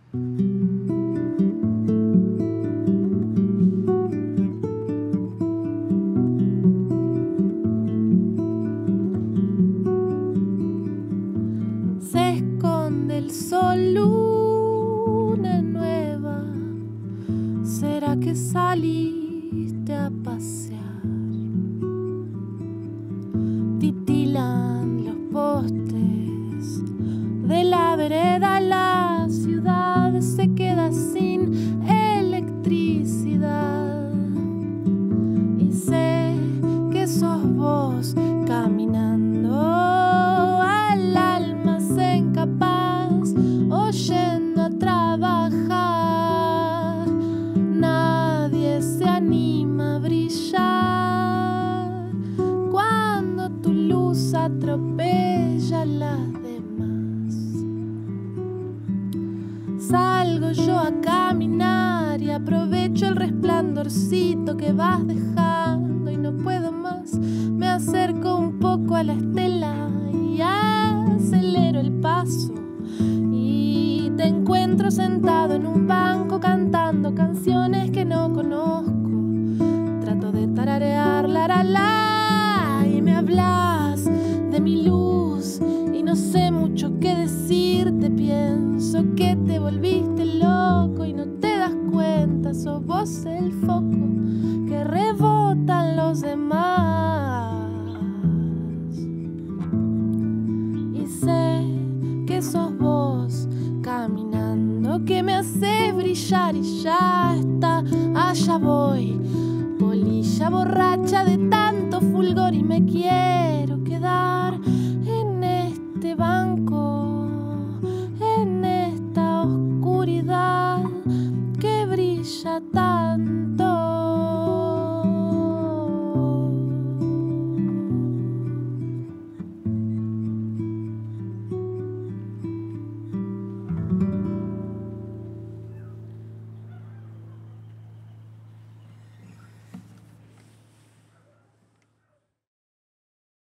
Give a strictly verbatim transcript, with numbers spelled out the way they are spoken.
Se esconde el sol, luna nueva. ¿Será que saliste a pasear? Titilan los postes de la vereda, la ciudad se queda sin electricidad. Y sé que sos vos caminando al almacén capaz, oyendo a trabajar. Nadie se anima a brillar cuando tu luz atropella a las demás. Salgo yo a caminar y aprovecho el resplandorcito que vas dejando y no puedo más. Me acerco un poco a la estela y acelero el paso y te encuentro sentado en un banco cantando canciones que no conozco. Trato de tararear la la la y me hablas de mi luz y no sé mucho qué decirte. Pienso que te volviste loco y no te das cuenta. Sos vos el foco que rebotan los demás. Y sé que sos vos caminando que me haces brillar y ya está, allá voy. Polilla borracha de tanto fulgor y me quiero quedar en este banco, en esta oscuridad que brilla tanto.